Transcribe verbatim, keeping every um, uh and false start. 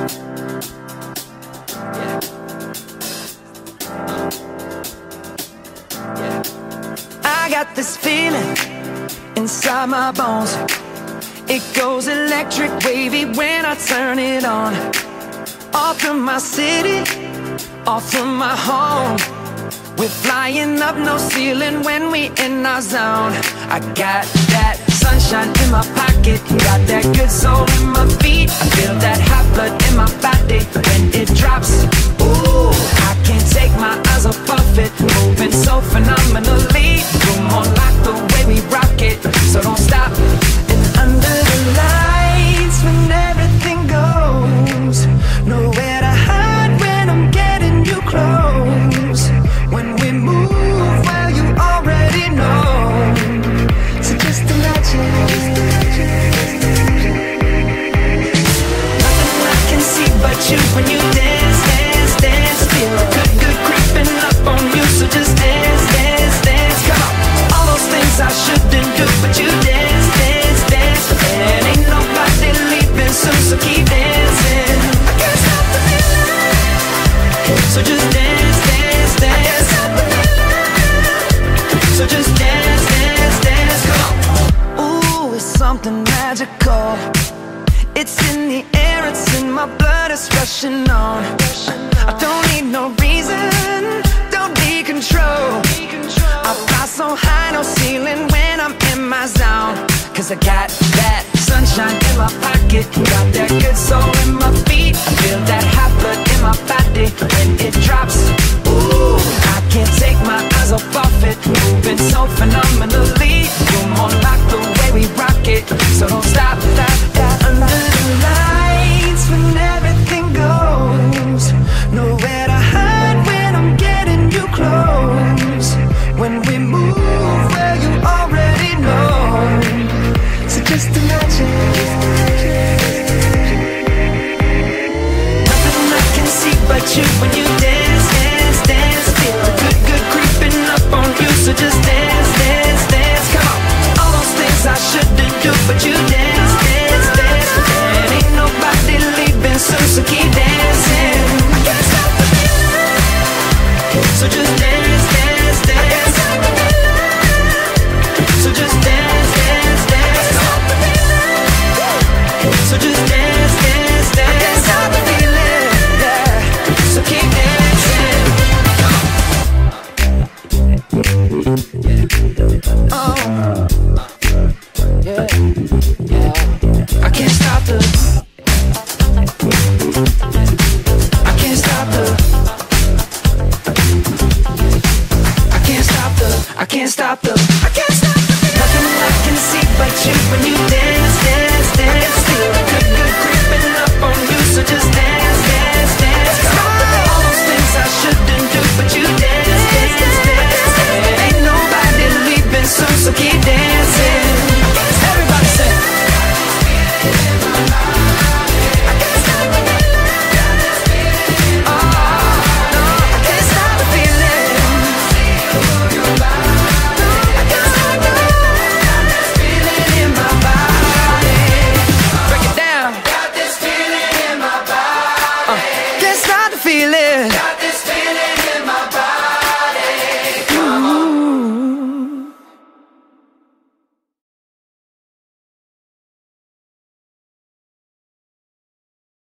I got this feeling inside my bones. It goes electric wavy when I turn it on. Off from my city, off from my home. We're flying up, no ceiling when we in our zone. I got that sunshine in my pocket, got that good soul in my feet. I feel that hot blood in my body when it drops. Ooh, I can't take my eyes off of it, moving so phenomenally. You're more like the way we rock it, so don't stop. And under the lights, when everything goes, nowhere to hide when I'm getting you close. When we move, well, you already know. So just imagine. Nothing I can see but you when you dance, dance, dance. Feel good, good creeping up on you. So just dance, dance, dance. Come on. All those things I shouldn't do, but you dance, dance, dance. And ain't nobody leaving soon, so keep dancing. I can't stop the feeling. So just dance, dance, dance. So just dance, dance, dance, come on. Ooh, it's something magical. It's in the air, it's in my blood, it's rushing on. I don't need no reason, don't need control. I fly so high, no ceiling when I'm in my zone. Cause I got that sunshine in my pocket, got that good soul